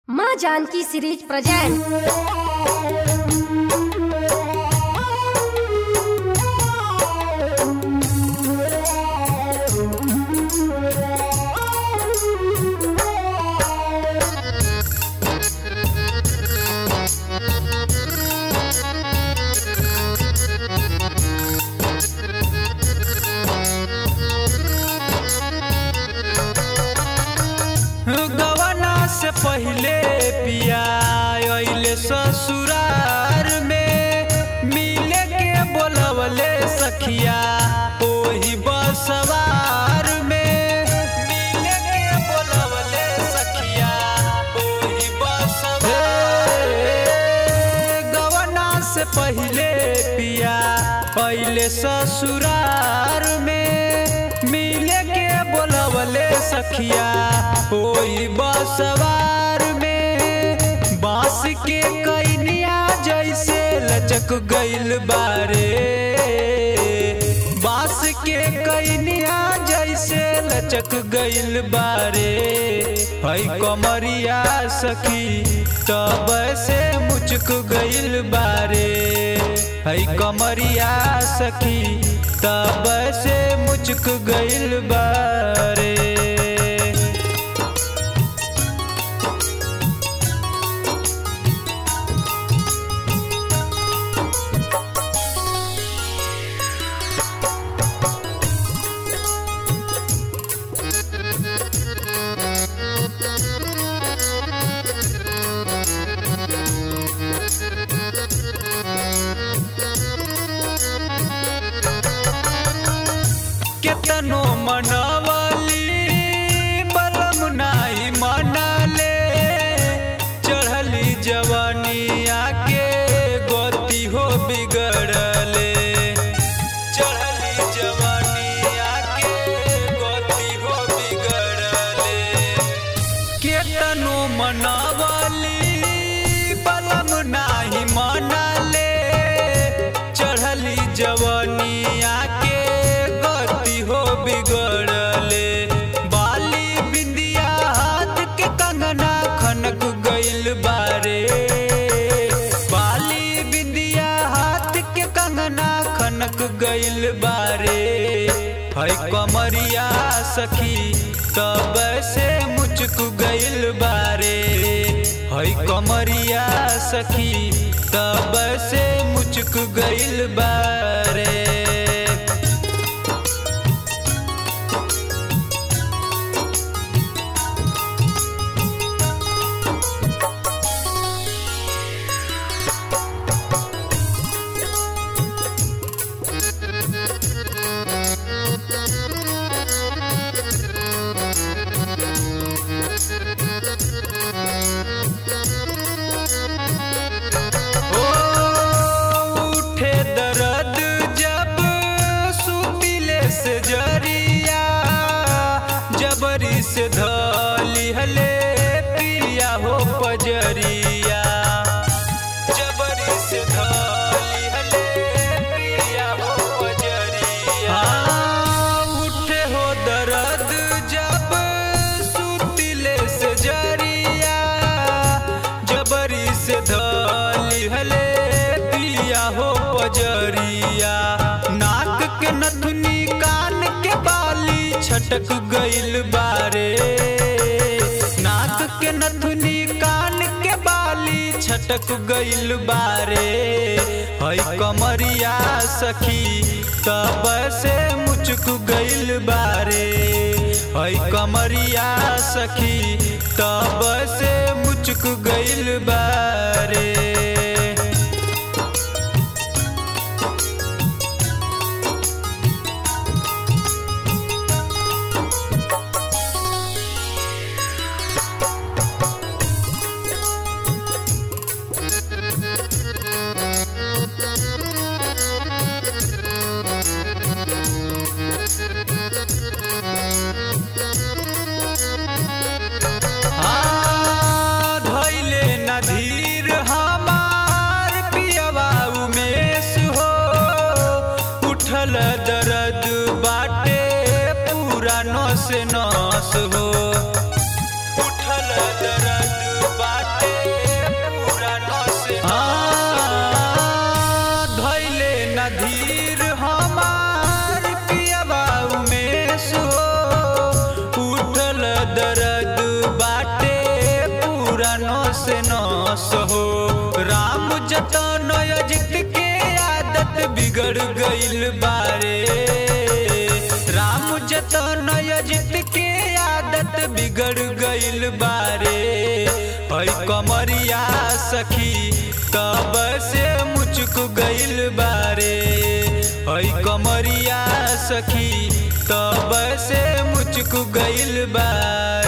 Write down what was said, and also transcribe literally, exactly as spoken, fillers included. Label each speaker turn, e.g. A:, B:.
A: माँ Janaki series present.
B: गवना से पहले पिया आइले ससुरार में, मिले के बोलवले सखिया ओही बसवार में। मिले के बोलवले सखिया ओही बसवार में। गवना से पहले पिया आइले ससुरार में, मिले के बोलवले सखिया ओही बसवार में। बांस के कइनिया जैसे लचक गइल बारे, बांस के कइनिया जैसे लचक गइल बारे। हई कमरिया सखी तब से मुचक गइल बारे, हई कमरिया सखी तब से मुचक गइल बारे। केतनो मनवली बलम नाई मनले, चढ़ली जवानिया के गति हो बिगड़ले। चढ़ली जवानिया के गति हो बिगड़ले। केतनो मनवली बलम नाई मनले, चढ़ली जवानिया के हो बिगड़ले। बाली बिंदिया हाथ के कंगना खनक गइल बारे, बाली बिंदिया हाथ के कंगना खनक गइल बारे। हई कमरिया सखी तब से मुचक गइल बारे, हई कमरिया सखी तब से मुचक गइल बारे। उठे दर्द जब सुतिले से जरिया, जबरी से धली हले पिया हो पजरिया। जबरी से धली हले पिया हो पजरिया। उठे हो दर्द जब सुतिले से जरिया, जबरी से धली हले पिया हो पजरिया। नाक के नथुनी कान के बाली छटक गइल बारे, नाक के नथुनी कान के बाली छटक गइल बारे। हई कमरिया सखी तब से मुचक गइल बारे, हई कमरिया सखी तब से मुचक गइल बारे। हाँ धैले न धीर हाँ जतन अजित के आदत बिगड़ गइल बारे। राम जतन अजित के आदत बिगड़ गइल बारे। हई कमरिया सखी तब से मुचुक गइल बारे। हई कमरिया सखी तब से मुचुक गइल बारे।